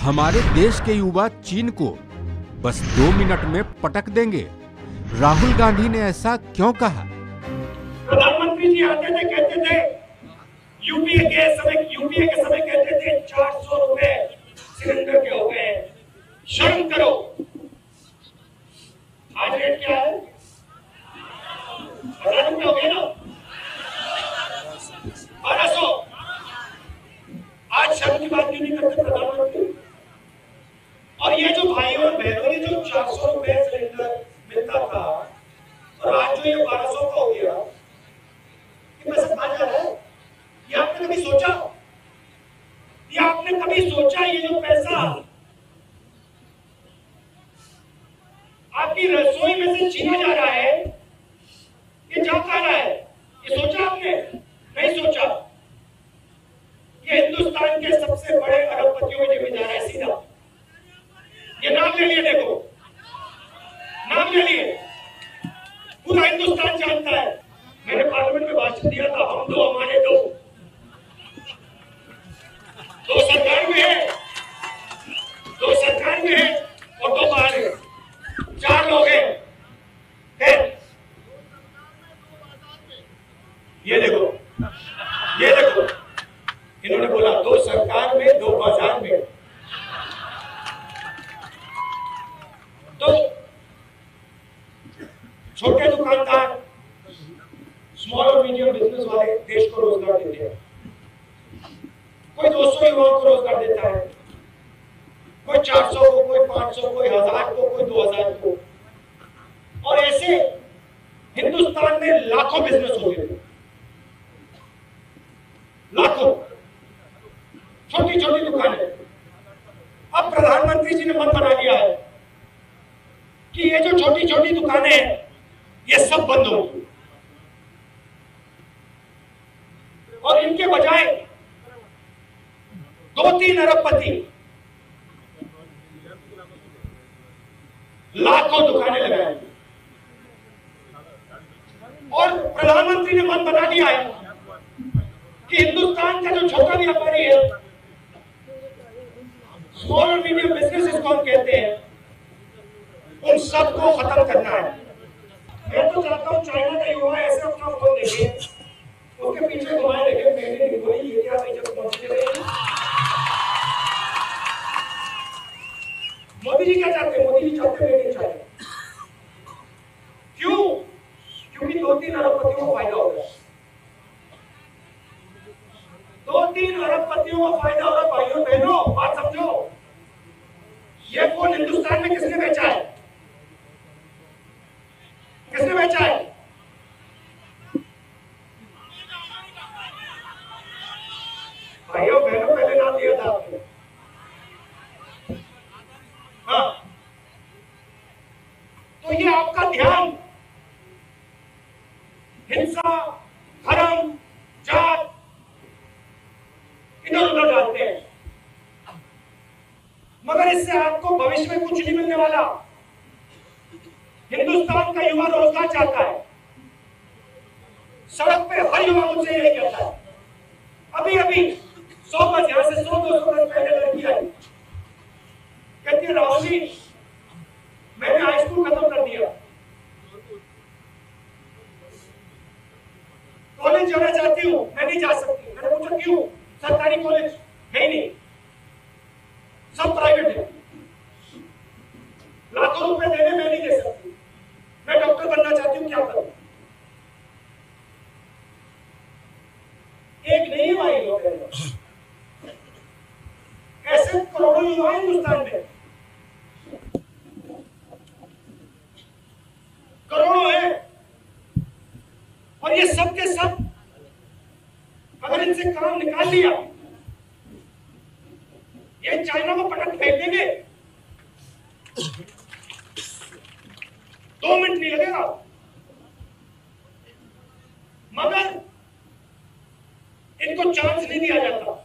हमारे देश के युवा चीन को बस 2 मिनट में पटक देंगे। राहुल गांधी ने ऐसा क्यों कहा? प्रधानमंत्री जी आते थे, कहते थे यूपीए के समय कहते थे 400 रुपए सिलेंडर के हो गए, शर्म करो। आज रेट क्या है? 1000 रुपए हो गए ना, 1200। आज शर्म की बात क्यों नहीं करते प्रधानमंत्री? और ये जो भाई और बहनों ने जो 400 रुपए सिलेंडर मिलता था और आज जो ये 1200 का हो गया, ये पैसा कहां जा रहा है? ये आपने कभी सोचा? ये आपने कभी सोचा ये जो पैसा आपकी रसोई में से छीना जा रहा है, ये जा कहां रहा है? ये सोचा आपने? नहीं सोचा। ये हिंदुस्तान के सबसे बड़े अरबपतियों में जमीन जा रहा है सीधा। ये नाम ले लिए, देखो नाम ले लिए, पूरा हिंदुस्तान जानता है। मैंने पार्लियामेंट में भाषण दिया था, हम दो हमारे दो, दो सरकार में है, दो सरकार में है और दो बाहर है, 4 लोग हैं। ये देखो, ये देखो, इन्होंने बोला 2 सरकार में 2 बाजार में। तो छोटे दुकानदार, स्मॉल और मीडियम बिजनेस वाले देश को रोजगार देते हैं। कोई 200 युवाओं को रोजगार देता है, कोई 400 को, कोई 500, कोई 1000 को, कोई 2000 को। और ऐसे हिंदुस्तान में लाखों बिजनेस हो गए, लाखों छोटी छोटी दुकानें। अब प्रधानमंत्री जी ने मन बना लिया है कि ये जो छोटी छोटी दुकानें हैं ये सब बंद होंगी और इनके बजाय 2-3 अरबपति लाखों दुकानें लगाएंगे। और प्रधानमंत्री ने मन बना लिया है कि हिंदुस्तान का जो छोटा व्यापारी है, स्मॉल और मीडियम बिजनेस इसको हम कहते हैं, उन सबको खत्म करना है। मैं तो चाहता हूं चाइना का युवा ऐसे अपना फोन देखे, उसके पीछे घुमाए देखे, मैंने नहीं बोली ये क्या जब पहुंचे रहे। मोदी जी क्या चाहते हैं? मोदी जी चाहते हैं मेड इन चाइना। क्यों? क्योंकि 2-3 अरबपतियों को फायदा होगा। 2-3 अरबपतियों को फायदा होगा। भाइयों बहनों, बात समझो। ये फोन हिंदुस्तान में किसने बेचा है? किसने बेचा है? भाइयों बहनों, पहले नाम दिया था आपने। हाँ, तो ये आपका ध्यान हिंसा, धर्म, जात इधर उधर डालते हैं, मगर इससे आपको भविष्य में कुछ नहीं मिलने वाला। हिंदुस्तान का युवा रोजगार चाहता है। सड़क पे हर युवा मुझसे यही कहता है। अभी अभी 100 गज, यहां से 100-200 गज पहले लड़की आई, कहती है राहुल जी मैंने हाई स्कूल खत्म कर दिया, कॉलेज जाना चाहती हूँ, मैं नहीं जा सकती। मैंने पूछा क्यों? सरकारी कॉलेज है ही नहीं, सब प्राइवेट है, लाखों रुपए देने मैं नहीं दे सकती, मैं डॉक्टर बनना चाहती हूँ, क्या करूं? एक नहीं भाई लोग, ऐसे करोड़ों युवा हिंदुस्तान में, करोड़ों है। और ये सब के सब अगर इनसे काम निकाल लिया, ये चाइना को पटक फेंक देंगे, 2 मिनट नहीं लगेगा। मगर इनको चांस नहीं दिया जाता।